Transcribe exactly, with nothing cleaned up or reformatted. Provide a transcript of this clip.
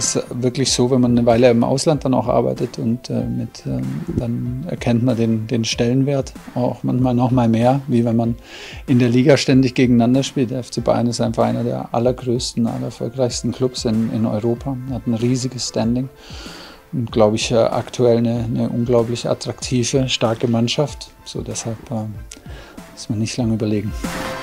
ist wirklich so, wenn man eine Weile im Ausland dann auch arbeitet und äh, mit, äh, dann erkennt man den, den Stellenwert auch manchmal noch mal mehr, wie wenn man in der Liga ständig gegeneinander spielt. Der F C Bayern ist einfach einer der allergrößten, allererfolgreichsten Clubs in, in Europa, hat ein riesiges Standing und, glaube ich, aktuell eine, eine unglaublich attraktive, starke Mannschaft. So deshalb äh, muss man nicht lange überlegen.